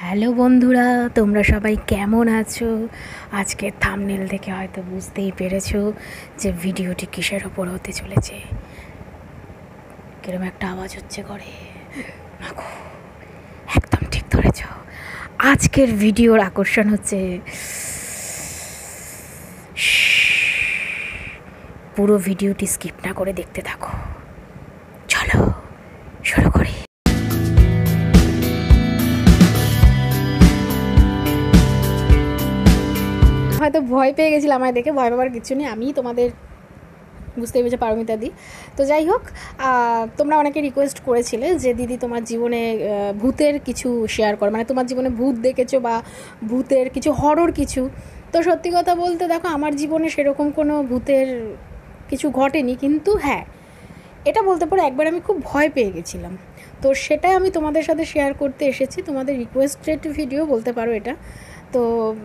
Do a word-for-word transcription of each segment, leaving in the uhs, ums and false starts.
Hello বন্ধুরা, তোমরা সবাই কেমন আছো? আজকের থাম্বনেল দেখে হয়তো বুঝতেই পেরেছো যে ভিডিওটি কিসের ওপর হতে চলেছে। কিরম একটা আওয়াজ হচ্ছে করে, মাগো একদম ঠিক ধরেছ। আজকের ভিডিওর আকর্ষণ হচ্ছে পুরো ভিডিওটি স্কিপ না করে দেখতে থাকো। চলো শুরু করি। হয়তো ভয় পেয়ে গেছিলাম, আমায় দেখে ভয় পাবার কিছু নেই, আমি তোমাদের বুঝতেই পেরেছি পারমিতা দি। তো যাই হোক, তোমরা অনেকে রিকোয়েস্ট করেছিলে যে দিদি তোমার জীবনে ভূতের কিছু শেয়ার করো, মানে তোমার জীবনে ভূত দেখেছো বা ভূতের কিছু হরর কিছু। তো সত্যি কথা বলতে দেখো, আমার জীবনে সেরকম কোনো ভূতের কিছু ঘটেনি, কিন্তু হ্যাঁ এটা বলতে পারো একবার আমি খুব ভয় পেয়ে গেছিলাম। তো সেটাই আমি তোমাদের সাথে শেয়ার করতে এসেছি, তোমাদের রিকোয়েস্টেড ভিডিও বলতে পারো এটা। তো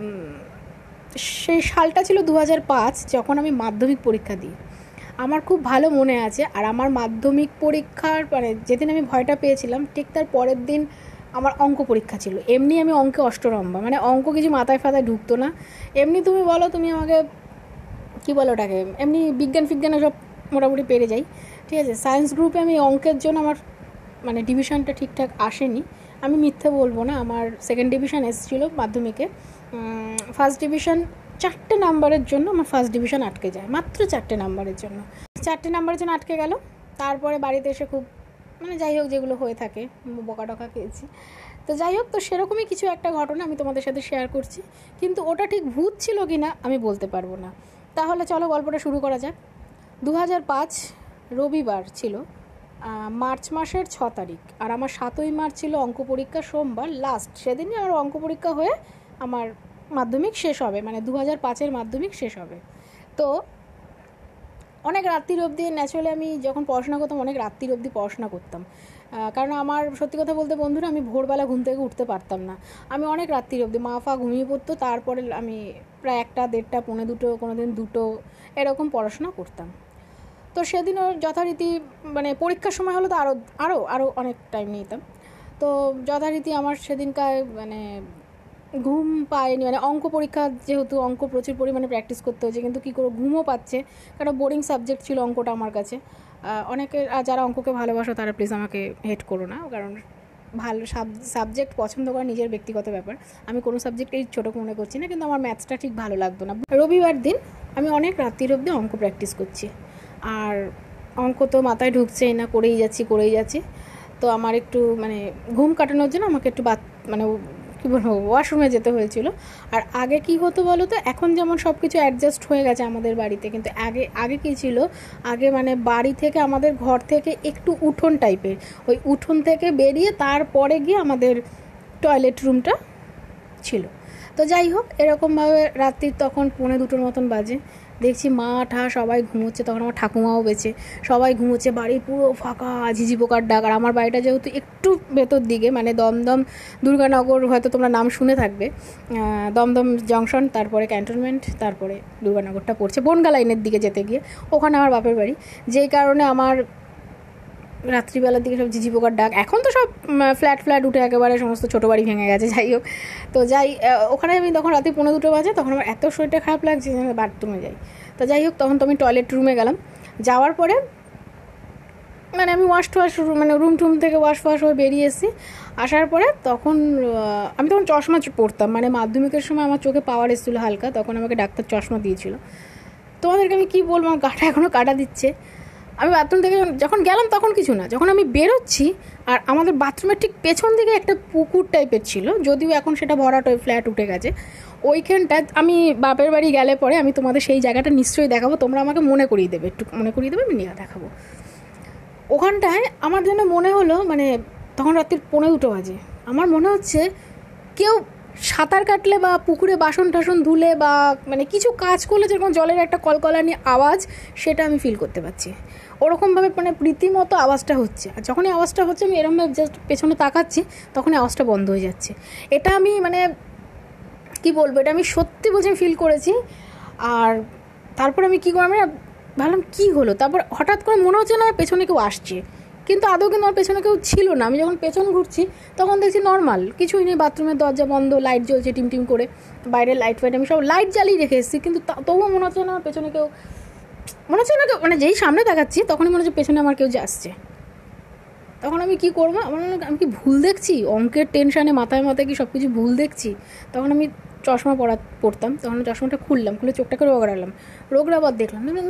সেই সালটা ছিল দু হাজার পাঁচ, যখন আমি মাধ্যমিক পরীক্ষা দিই। আমার খুব ভালো মনে আছে। আর আমার মাধ্যমিক পরীক্ষার মানে যেদিন আমি ভয়টা পেয়েছিলাম, ঠিক তার পরের দিন আমার অঙ্ক পরীক্ষা ছিল। এমনি আমি অঙ্কে অষ্টরম্ভা, মানে অঙ্ক কিছু মাথায় ফাতায় ঢুকতো না। এমনি তুমি বলো, তুমি আমাকে কী বলো ওটাকে, এমনি বিজ্ঞান ফিজ্ঞানে সব মোটামুটি পেরে যাই, ঠিক আছে। সায়েন্স গ্রুপে আমি অঙ্কের জন্য আমার মানে ডিভিশনটা ঠিকঠাক আসেনি, আমি মিথ্যে বলবো না। আমার সেকেন্ড ডিভিশন এসেছিলো মাধ্যমিকে। ফার্স্ট ডিভিশন চারটে নাম্বারের জন্য আমার ফার্স্ট ডিভিশন আটকে যায়, মাত্র চারটে নাম্বারের জন্য চারটে নাম্বারের জন্য আটকে গেল। তারপরে বাড়িতে এসে খুব মানে যাই হোক যেগুলো হয়ে থাকে, বকা টকা খেয়েছি। তো যাই হোক, তো সেরকমই কিছু একটা ঘটনা আমি তোমাদের সাথে শেয়ার করছি, কিন্তু ওটা ঠিক ভূত ছিল কি না আমি বলতে পারবো না। তাহলে চলো গল্পটা শুরু করা যাক। দু হাজার পাঁচ রবিবার ছিল, মার্চ মাসের ছ তারিখ, আর আমার সাতই মার্চ ছিল অঙ্ক পরীক্ষা, সোমবার লাস্ট। সেদিনই আমার অঙ্ক পরীক্ষা হয়ে আমার মাধ্যমিক শেষ হবে, মানে দু হাজার পাঁচের মাধ্যমিক শেষ হবে। তো অনেক রাত্রির অবধি, ন্যাচুরালি আমি যখন পড়াশোনা করতাম অনেক রাত্রির অবধি পড়াশোনা করতাম, কারণ আমার সত্যি কথা বলতে বন্ধুরা, আমি ভোরবেলা ঘুম থেকে উঠতে পারতাম না। আমি অনেক রাত্রির অবধি, মা ফা ঘুমিয়ে পড়তো, তারপরে আমি প্রায় একটা দেড়টা পৌনে দুটো, কোনো দিন দুটো এরকম পড়াশোনা করতাম। তো সেদিনও যথারীতি মানে পরীক্ষার সময় হলো তো আরও আরও আরও অনেক টাইম নিতাম। তো যথারীতি আমার সেদিনকার মানে ঘুম পায়নি, মানে অঙ্ক পরীক্ষা যেহেতু অঙ্ক প্রচুর পরিমাণে প্র্যাকটিস করতে হচ্ছে, কিন্তু কী করে ঘুমও পাচ্ছে, কারণ বোরিং সাবজেক্ট ছিল অঙ্কটা আমার কাছে। অনেকের যারা অঙ্ককে ভালোবাসো তারা প্লিজ আমাকে হেট করো না, কারণ ভালো সাবজেক্ট পছন্দ করা নিজের ব্যক্তিগত ব্যাপার। আমি কোনো সাবজেক্টেই ছোটো মনে করছি না, কিন্তু আমার ম্যাথসটা ঠিক ভালো লাগতো না। রবিবার দিন আমি অনেক রাত্রির অবধি অঙ্ক প্র্যাকটিস করছি, আর অঙ্ক তো মাথায় ঢুকছেই না, করেই যাচ্ছি করেই যাচ্ছি। তো আমার একটু মানে ঘুম কাটানোর জন্য আমাকে একটু বাথ মানে কী বলবো ওয়াশরুমে যেতে হয়েছিল। আর আগে কি হতো বলো তো, এখন যেমন সব কিছু অ্যাডজাস্ট হয়ে গেছে আমাদের বাড়িতে, কিন্তু আগে আগে কী ছিল, আগে মানে বাড়ি থেকে আমাদের ঘর থেকে একটু উঠোন টাইপের, ওই উঠোন থেকে বেরিয়ে তারপরে গিয়ে আমাদের টয়লেট রুমটা ছিল। তো যাই হোক, এরকমভাবে রাত্রির তখন পৌনে দুটোর মতন বাজে, দেখছি মা ঠা সবাই ঘুমোচ্ছে, তখন আমার ঠাকুমাও বেঁচে, সবাই ঘুমোচ্ছে, বাড়ি পুরো ফাঁকা, ঝিঝি পোকার ডাক। আর আমার বাড়িটা যেহেতু একটু ভেতর দিকে, মানে দমদম দুর্গানগর, হয়তো তোমরা নাম শুনে থাকবে, দমদম জংশন, তারপরে ক্যান্টনমেন্ট, তারপরে দুর্গানগরটা পড়ছে বনগা লাইনের দিকে যেতে গিয়ে, ওখানে আমার বাপের বাড়ি। যেই কারণে আমার রাত্রিবেলার দিকে সব ঝিঝি পোকার ডাক। এখন তো সব ফ্ল্যাট ফ্ল্যাট উঠে একেবারে সমস্ত ছোটো বাড়ি ভেঙে গেছে। যাই হোক, তো যাই ওখানে আমি তখন রাতে পৌনে দুটো বাজে, তখন আমার এত শরীরটা খারাপ লাগছে যে বাথরুমে যাই। তো যাই হোক, তখন তো আমি টয়লেট রুমে গেলাম। যাওয়ার পরে মানে আমি ওয়াশ টওয়াশ মানে রুম টুম থেকে ওয়াশ ফোয়াশ হয়ে বেরিয়ে এসেছি। আসার পরে তখন আমি তখন চশমা পরতাম, মানে মাধ্যমিকের সময় আমার চোখে পাওয়ার এসেছিলো হালকা, তখন আমাকে ডাক্তার চশমা দিয়েছিল। তোমাদেরকে আমি কী বলবো, আমার গাটা এখনও কাটা দিচ্ছে। আমি বাথরুম থেকে যখন গেলাম তখন কিছু না, যখন আমি বেরোচ্ছি, আর আমাদের বাথরুমের ঠিক পেছন দিকে একটা পুকুর টাইপের ছিল, যদিও এখন সেটা ভরাট হয়ে ফ্ল্যাট উঠে গেছে। ওইখানটা আমি বাপের বাড়ি গেলে পরে আমি তোমাদের সেই জায়গাটা নিশ্চয়ই দেখাবো, তোমরা আমাকে মনে করিয়ে দেবে, একটু মনে করিয়ে দেবে, আমি নিয়ে দেখাবো। ওখানটায় আমার যেন মনে হলো, মানে তখন রাত্রির পৌনে দুটো বাজে, আমার মনে হচ্ছে কেউ সাঁতার কাটলে বা পুকুরে বাসন টাসন ধুলে বা মানে কিছু কাজ করলে যেরকম জলের একটা কলকলানি আওয়াজ, সেটা আমি ফিল করতে পারছি। ওরকমভাবে মানে রীতিমতো আওয়াজটা হচ্ছে, আর যখনই আওয়াজটা হচ্ছে আমি এরকমভাবে জাস্ট পেছনে তাকাচ্ছি, তখনই আওয়াজটা বন্ধ হয়ে যাচ্ছে। এটা আমি মানে কি বলবো, এটা আমি সত্যি বলছি ফিল করেছি। আর তারপর আমি কী করলাম, ভাবলাম কী হলো, তারপর হঠাৎ করে মনে হচ্ছে না পেছনে কেউ আসছে, কিন্তু আদৌ কিন্তু আমার পেছনে কেউ ছিল না। আমি যখন পেছন ঘুরছি তখন দেখছি নর্মাল, কিছুই নেই, বাথরুমের দরজা বন্ধ, লাইট জ্বলছে টিম টিম করে, বাইরের লাইট ফাইট আমি সব লাইট জ্বালিয়ে রেখে এসেছি, কিন্তু তবুও মনে হচ্ছে না আমার পেছনে কেউ, মনে হচ্ছে না কেউ, মানে যেই সামনে তাকাচ্ছি তখনই মনে হচ্ছে পেছনে আমার কেউ আসছে। তখন আমি কী করবো, আমার মনে আমি কি ভুল দেখছি, অঙ্কের টেনশানে মাথায় মাথায় কি সব কিছু ভুল দেখছি। তখন আমি চশমা পরা পড়তাম, তখন চশমাটা খুললাম, খুলে চোখটাকে রোগড়ালাম, রোগড়াবার দেখলাম না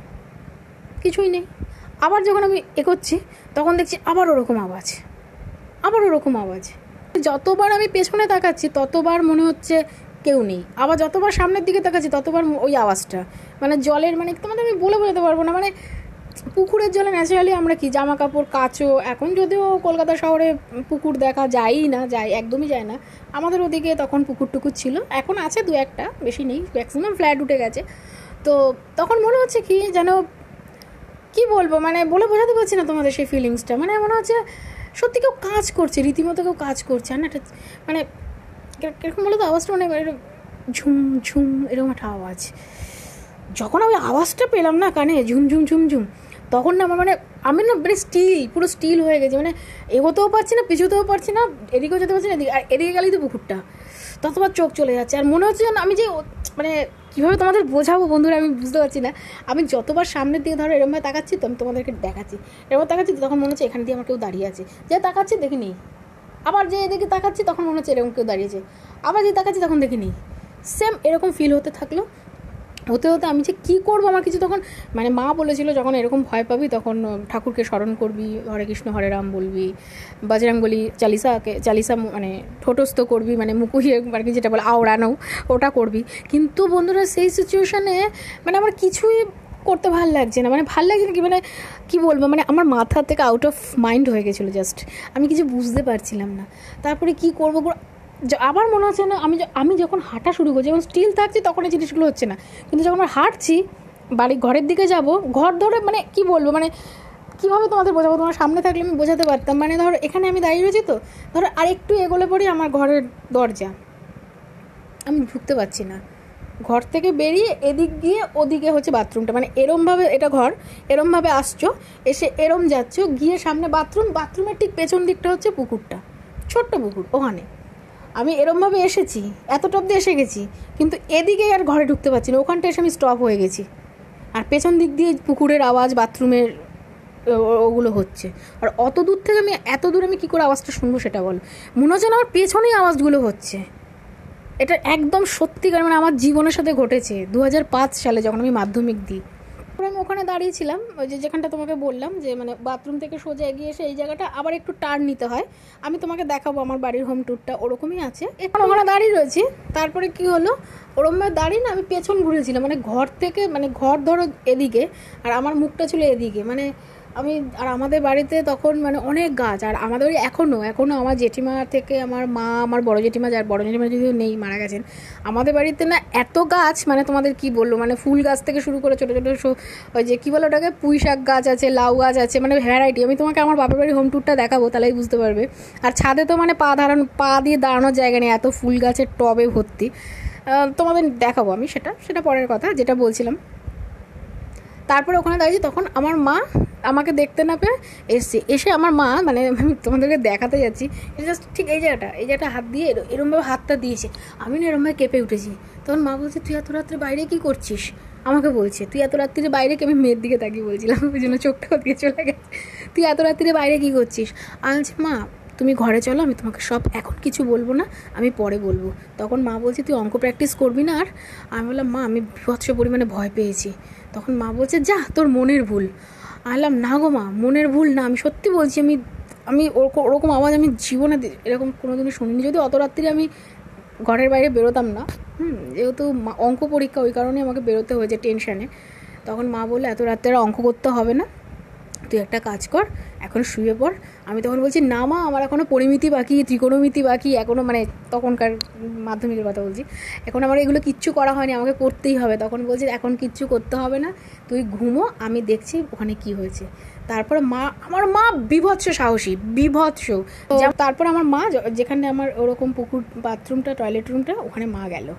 কিছুই নেই। আবার যখন আমি এগোচ্ছি তখন দেখছি আবার ওরকম আওয়াজ, আবার ওরকম আওয়াজ। যতবার আমি পেছনে তাকাচ্ছি ততবার মনে হচ্ছে কেউ নেই, আবার যতবার সামনের দিকে তাকাচ্ছি ততবার ওই আওয়াজটা, মানে জলের, মানে তোমাদের আমি বলে বোঝাতে পারবো না, মানে পুকুরের জলে ন্যাচারালি আমরা কি জামা কাপড় কাচো, এখন যদিও কলকাতা শহরে পুকুর দেখা যায়ই না, যায় একদমই যায় না, আমাদের ওদিকে তখন পুকুর টুকুর ছিল, এখন আছে দু একটা, বেশি নেই, ম্যাক্সিমাম ফ্ল্যাট উঠে গেছে। তো তখন মনে হচ্ছে কি যেন, কি বলবো, মানে বলে বোঝাতে পারছি না তোমাদের সেই ফিলিংসটা, মানে মনে হচ্ছে সত্যি কেউ কাজ করছে, রীতিমতো কেউ কাজ করছে। আর না একটা মানে কিরকম বলো তো আওয়াজটা, মানে ঝুম ঝুম এরকম একটা আওয়াজ। যখন আমি আওয়াজটা পেলাম না কানে, ঝুম ঝুম ঝুম ঝুম, তখন না আমার মানে আমি না মানে স্টিল, পুরো স্টিল হয়ে গেছে, মানে এগোতেও পারছি না, পিছুতেও পারছি না, এদিকেও যেতে পারছি না, এদিকে আর এদিকে গেলেই তো পুকুরটা, ততবার চোখ চলে যাচ্ছে। আর মনে হচ্ছে যেন আমি যে, মানে কীভাবে তোমাদের বোঝাবো বন্ধুরা আমি বুঝতে পারছি না, আমি যতবার সামনের দিকে ধরো এরমভাবে তাকাচ্ছি তো আমি তোমাদেরকে দেখাচ্ছি, এরকম তাকাচ্ছি তখন মনে হচ্ছে এখান দিয়ে আমার কেউ দাঁড়িয়ে আছে, যে তাকাচ্ছি দেখি নেই, আবার যে এদিকে তাকাচ্ছি তখন মনে হচ্ছে এরকম কেউ দাঁড়িয়েছে, আবার যে তাকাচ্ছি তখন দেখি নেই, সেম এরকম ফিল হতে থাকলো। হতে হতে আমি যে কী করবো, আমার কিছু তখন, মানে মা বলেছিল যখন এরকম ভয় পাবি তখন ঠাকুরকে স্মরণ করবি, হরে কৃষ্ণ হরে রাম বলবি, বজরংবলী চালিসাকে চালিসা মানে ঠোঁটস্থ করবি, মানে মুকুহিয়ে আর কি যেটা বলে আওড়ানো, ওটা করবি। কিন্তু বন্ধুরা সেই সিচুয়েশানে মানে আমার কিছুই করতে ভাল লাগছে না, মানে ভাল লাগছে না কি, মানে কী বলবো, মানে আমার মাথা থেকে আউট অফ মাইন্ড হয়ে গেছিলো, জাস্ট আমি কিছু বুঝতে পারছিলাম না। তারপরে কী করবো, আবার মনে হচ্ছে না, আমি আমি যখন হাঁটা শুরু করছি, যখন স্টিল থাকছি তখন এই জিনিসগুলো হচ্ছে না, কিন্তু যখন আমরা হাঁটছি বাড়ি ঘরের দিকে যাব, ঘর ধরে মানে কি বলবো, মানে কীভাবে তোমাদের বোঝাবো, তোমার সামনে থাকলে আমি বোঝাতে পারতাম, মানে ধরো এখানে আমি দাঁড়িয়ে রয়েছি তো, ধরো আর একটু এগোলে পরেই আমার ঘরের দরজা, আমি ঢুকতে পারছি না, ঘর থেকে বেরিয়ে এদিক গিয়ে ওদিকে হচ্ছে বাথরুমটা, মানে এরমভাবে এটা ঘর, এরমভাবে আসছো, এসে এরম যাচ্ছ, গিয়ে সামনে বাথরুম, বাথরুমের ঠিক পেছন দিকটা হচ্ছে পুকুরটা, ছোট্ট পুকুর, ওখানে আমি এরমভাবে এসেছি, এতটা অব্দি এসে গেছি, কিন্তু এদিকে আর ঘরে ঢুকতে পারছি না, ওখানটা এসে আমি স্টপ হয়ে গেছি, আর পেছন দিক দিয়ে পুকুরের আওয়াজ, বাথরুমের ওগুলো হচ্ছে, আর অত দূর থেকে আমি, এত দূর আমি কী করে আওয়াজটা শুনবো সেটা বলো, মনে হচ্ছে না আমার পেছনেই আওয়াজগুলো হচ্ছে। এটা একদম সত্যিকার, মানে আমার জীবনের সাথে ঘটেছে দু হাজার পাঁচ সালে যখন আমি মাধ্যমিক দিই, আমি ওখানে দাঁড়িয়েছিলাম, ওই যে যেখানটা তোমাকে বললাম যে মানে বাথরুম থেকে সোজা এগিয়ে এসে এই জায়গাটা আবার একটু টার্ন নিতে হয়, আমি তোমাকে দেখাবো আমার বাড়ির হোম ট্যুরটা, ওরকমই আছে, এখন ওখানে দাঁড়িয়ে রয়েছি। তারপরে কি হলো, ওরমভাবে দাঁড়িয়ে না আমি পেছন ঘুরেছিলাম, মানে ঘর থেকে, মানে ঘর ধরো এদিকে আর আমার মুখটা ছিল এদিকে, মানে আমি, আর আমাদের বাড়িতে তখন মানে অনেক গাছ, আর আমাদের বাড়ি এখনও এখনও আমার জেঠিমা থেকে আমার মা, আমার বড় জেঠিমা, যার বড় জেঠিমা যদিও নেই, মারা গেছেন, আমাদের বাড়িতে না এত গাছ, মানে তোমাদের কি বলবো, মানে ফুল গাছ থেকে শুরু করে ছোটো ছোটো ওই যে কী বলো ওটাকে, পুঁই শাক গাছ আছে, লাউ গাছ আছে, মানে ভ্যারাইটি। আমি তোমাকে আমার বাপের বাড়ির হোম ট্যুরটা দেখাবো, তাহলেই বুঝতে পারবে। আর ছাদে তো মানে পা দাঁড়ানো, পা দিয়ে দাঁড়ানোর জায়গা নেই, এত ফুল গাছের টবে ভর্তি, তোমাদের দেখাবো আমি, সেটা সেটা পরের কথা, যেটা বলছিলাম। তারপরে ওখানে দাঁড়িয়েছি, তখন আমার মা আমাকে দেখতে না পেয়ে এসছে, এসে আমার মা, মানে আমি তোমাদেরকে দেখাতে যাচ্ছি, জাস্ট ঠিক এই জায়গাটা, এই জায়গাটা হাত দিয়ে এরমভাবে হাতটা দিয়েছে, আমি না এরমভাবে কেঁপে উঠেছি। তখন মা বলছে, তুই এত রাত্রে বাইরে কী করছিস, আমাকে বলছে, তুই এত রাত্রিরে বাইরে, কি আমি মেয়ের দিকে তাকিয়ে বলছিলাম, ওই জন্য চোখটা ওদিকে চলে গেছে, তুই এত রাত্রিরে বাইরে কী করছিস, আমি বলছি মা তুমি ঘরে চলো, আমি তোমাকে সব এখন কিছু বলবো না, আমি পরে বলবো। তখন মা বলছে, তুই অঙ্ক প্র্যাকটিস করবি না? আর আমি বললাম, মা আমি বিভৎস পরিমাণে ভয় পেয়েছি। তখন মা বলছে, যা তোর মনের ভুল। আনলাম, না গো মা, মনের ভুল না, আমি সত্যি বলছি, আমি আমি ওরকম ওরকম আওয়াজ আমি জীবনে এরকম কোনো দিনই শুনিনি, যদি অত রাত্রি আমি ঘরের বাইরে বেরোতাম না, হুম যেহেতু অঙ্ক পরীক্ষা, ওই কারণে আমাকে বেরোতে হয়েছে টেনশানে। তখন মা বললো, এত রাত্রে অঙ্ক করতে হবে না, তুই একটা কাজ কর, এখন শুয়ে পড়। আমি তখন বলছি, না মা, আমার এখনও পরিমিতি বাকি, ত্রিকোণমিতি বাকি, এখনও, মানে তখনকার মাধ্যমিকের কথা বলছি, এখন আমার এগুলো কিচ্ছু করা হয়নি, আমাকে করতেই হবে। তখন বলছি, এখন কিচ্ছু করতে হবে না, তুই ঘুমো, আমি দেখছি ওখানে কি হয়েছে। তারপর মা, আমার মা বিভৎস সাহসী, বিভৎস। তারপর আমার মা, যেখানে আমার ওরকম পুকুর, বাথরুমটা, টয়লেট রুমটা, ওখানে মা গেল।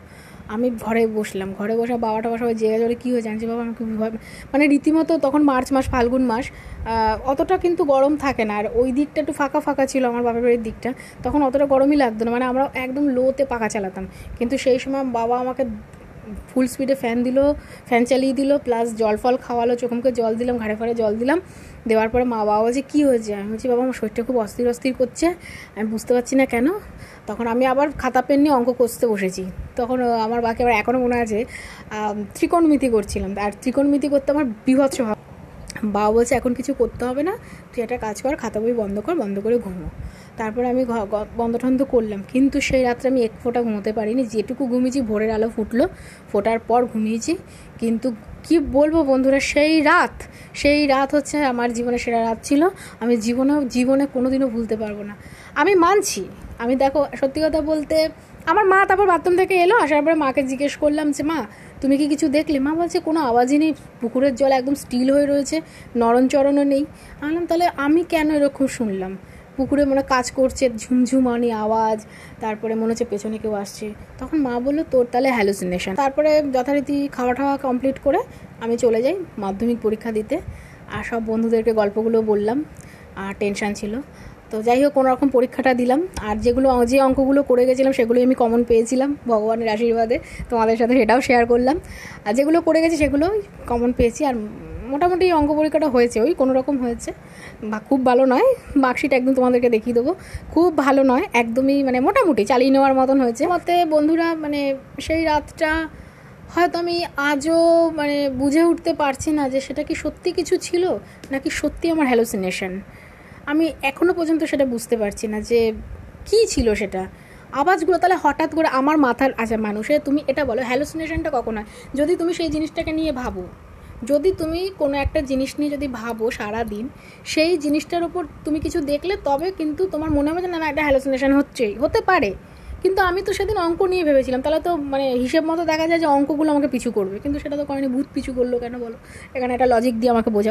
আমি ঘরে বসলাম, ঘরে বসে বাবাটা সবাই জেগে জলে কী হয়ে জানছি বাবা আমি খুব ভয়, মানে রীতিমতো তখন মার্চ মাস ফাল্গুন মাস, অতটা কিন্তু গরম থাকে না, আর ওই দিকটা একটু ফাঁকা ফাঁকা ছিল আমার বাপের বাড়ির দিকটা, তখন অতটা গরমই লাগতো না, মানে আমরা একদম লোতে পাখা চালাতাম। কিন্তু সেই সময় বাবা আমাকে ফুল স্পিডে ফ্যান দিল, ফ্যান চালিয়ে দিল, প্লাস জল ফল খাওয়ালো, চোখ মুখে জল দিলাম, ঘাড়ে ফাড়ে জল দিলাম, দেওয়ার পরে মা বাবা বলছে কী হয়েছে, আমি বলছি বাবা আমার শরীরটা খুব অস্থির অস্থির করছে, আমি বুঝতে পারছি না কেন। তখন আমি আবার খাতা পেন নিয়ে অঙ্ক কষতে বসেছি, তখন আমার বাকি আবার এখনও মনে আছে ত্রিকোণমিতি করছিলাম, আর ত্রিকোণমিতি করতে আমার বিভৎস ভাব। বাবা বলছে এখন কিছু করতে হবে না, তুই একটা কাজ কর, খাতা বই বন্ধ কর, বন্ধ করে ঘুমো। তারপরে আমি বন্ধ ঠন্ধ করলাম, কিন্তু সেই রাত্রে আমি এক ফোঁটা ঘুমোতে পারিনি, যেটুকু ঘুমিয়েছি ভোরের আলো ফুটলো, ফোটার পর ঘুমিয়েছি। কিন্তু কি বলবো বন্ধুরা, সেই রাত সেই রাত হচ্ছে আমার জীবনে সেরা রাত ছিল, আমি জীবনেও জীবনে কোনো দিনও ভুলতে পারবো না। আমি মানছি, আমি দেখো সত্যি কথা বলতে, আমার মা তারপর বাথরুম থেকে এলো, আসার পরে মাকে জিজ্ঞেস করলাম যে মা তুমি কি কিছু দেখলে? মা বলছে কোনো আওয়াজই নেই, পুকুরের জল একদম স্টিল হয়ে রয়েছে, নরণচরণও নেই। আমি বললাম তাহলে আমি কেন এরকম শুনলাম? পুকুরে মনে কাজ করছে, ঝুমঝুমানি আওয়াজ, তারপরে মনে হচ্ছে পেছনে কেউ আসছে। তখন মা বললো তোর তাহলে হ্যালুসিনেশন। তারপরে যথারীতি খাওয়া টাওয়া কমপ্লিট করে আমি চলে যাই মাধ্যমিক পরীক্ষা দিতে, আর সব বন্ধুদেরকে গল্পগুলো বললাম, আর টেনশান ছিল। তো যাই হোক কোনো রকম পরীক্ষাটা দিলাম, আর যেগুলো যে অঙ্কগুলো করে গেছিলাম সেগুলোই আমি কমন পেয়েছিলাম ভগবানের আশীর্বাদে, তোমাদের সাথে সেটাও শেয়ার করলাম। আর যেগুলো করে গেছি সেগুলোই কমন পেয়েছি, আর মোটামুটি অঙ্ক পরীক্ষাটা হয়েছে, ওই কোনো রকম হয়েছে, বা খুব ভালো নয়, মার্কশিট একদম তোমাদেরকে দেখিয়ে দেবো, খুব ভালো নয় একদমই, মানে মোটামুটি চালিয়ে নেওয়ার মতন হয়েছে। মতে বন্ধুরা মানে সেই রাতটা হয়তো আমি আজও মানে বুঝে উঠতে পারছি না যে সেটা কি সত্যি কিছু ছিল নাকি সত্যি আমার হ্যালুসিনেশন। আমি এখনও পর্যন্ত সেটা বুঝতে পারছি না যে কী ছিল সেটা। আওয়াজগুলো তাহলে হঠাৎ করে আমার মাথার, আচ্ছা মানুষের তুমি এটা বলো হ্যালুসিনেশনটা কখন হয়? যদি তুমি সেই জিনিসটাকে নিয়ে ভাবো, যদি তুমি কোনো একটা জিনিস নিয়ে যদি ভাবো সারাদিন, সেই জিনিসটার উপর তুমি কিছু দেখলে তবে কিন্তু তোমার মনে হবে যে না না এটা হ্যালুসিনেশন হচ্ছেই, হতে পারে। কিন্তু আমি তো সেদিন অঙ্ক নিয়ে ভেবেছিলাম, তাহলে তো মানে হিসেব মতো দেখা যায় যে অঙ্কগুলো আমাকে পিছু করবে, কিন্তু সেটা তো করেনি। ভূত পিছু করলো কেন বলো? এখানে একটা লজিক দিয়ে আমাকে বোঝাও।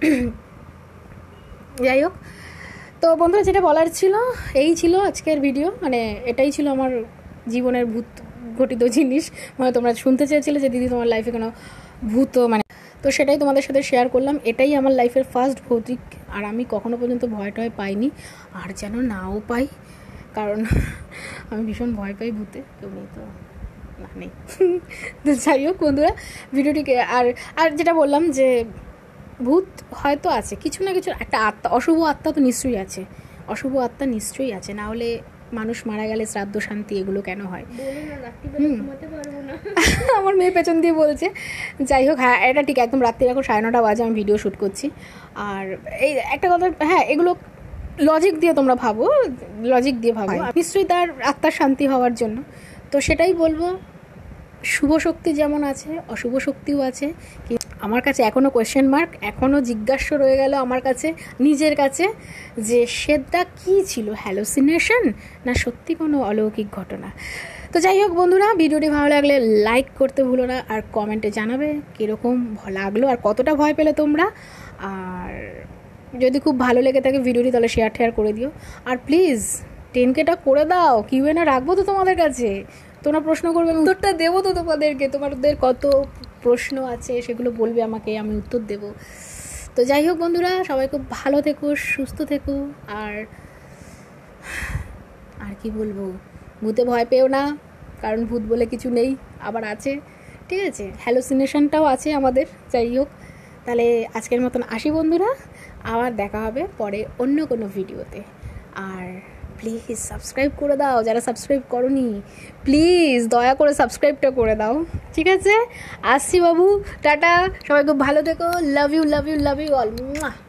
যাই হোক, তো বন্ধুরা যেটা বলার ছিল এই ছিল আজকের ভিডিও, মানে এটাই ছিল আমার জীবনের ভূত ঘটিত জিনিস, মানে তোমরা শুনতে চেয়েছিলে যে দিদি তোমার লাইফে কোনো ভূত, মানে তো সেটাই তোমাদের সাথে শেয়ার করলাম। এটাই আমার লাইফের ফার্স্ট ভৌতিক, আর আমি কখনো পর্যন্ত ভয় টয় পাইনি, আর যেন নাও পাই, কারণ আমি ভীষণ ভয় পাই ভূতে। কেউ নেই তো না, নেই। তো যাই হোক বন্ধুরা ভিডিওটিকে, আর আর যেটা বললাম যে ভূত হয়তো আছে, কিছু না কিছু একটা আত্মা, অশুভ আত্মা তো নিশ্চয়ই আছে, অশুভ আত্মা নিশ্চয়ই আছে, না হলে মানুষ মারা গেলে শ্রাদ্ধ শান্তি এগুলো কেন হয়? আমার মেয়ে পেছন দিয়ে বলছে। যাই হোক, হ্যাঁ এটা ঠিক, একদম রাত্রির এখন সাড়ে নটা বাজে, আমি ভিডিও শ্যুট করছি। আর এই একটা কথা, হ্যাঁ এগুলো লজিক দিয়ে তোমরা ভাবো, লজিক দিয়ে ভাবো, নিশ্চয়ই তার আত্মার শান্তি হওয়ার জন্য। তো সেটাই বলবো, শুভ শক্তি যেমন আছে অশুভ শক্তিও আছে। আমার কাছে এখনও কোয়েশ্চেন মার্ক, এখনও জিজ্ঞাসা রয়ে গেল আমার কাছে নিজের কাছে, যে সেটা কী ছিল, হ্যালুসিনেশন না সত্যি কোনো অলৌকিক ঘটনা। তো যাই হোক বন্ধুরা, ভিডিওটি ভালো লাগলে লাইক করতে ভুলো না, আর কমেন্টে জানাবে কীরকম লাগলো আর কতটা ভয় পেলে তোমরা। আর যদি খুব ভালো লেগে থাকে ভিডিওটি তাহলে শেয়ার টেয়ার করে দিও, আর প্লিজ টেন কেটা করে দাও। কিউএনএ রাখবো তো তোমাদের কাছে, তোমরা প্রশ্ন করবে আমি উত্তরটা দেবো তো তোমাদেরকে, তোমাদের কত প্রশ্ন আছে সেগুলো বলবে আমাকে, আমি উত্তর দেব। তো যাই হোক বন্ধুরা, সবাই খুব ভালো থেকো, সুস্থ থেকো, আর আর কি বলবো, ভূতে ভয় পেও না, কারণ ভূত বলে কিছু নেই, আবার আছে, ঠিক আছে, হ্যালুসিনেশনটাও আছে আমাদের। যাই হোক তাহলে আজকের মতন আসি বন্ধুরা, আবার দেখা হবে পরে অন্য কোনো ভিডিওতে। আর প্লিজ সাবস্ক্রাইব করে দাও, যারা সাবস্ক্রাইব করোনি প্লিজ দয়া করে সাবস্ক্রাইবটা করে দাও, ঠিক আছে? আসছি বাবু, টাটা, সবাই খুব ভালো থেকো, love you love you love you all.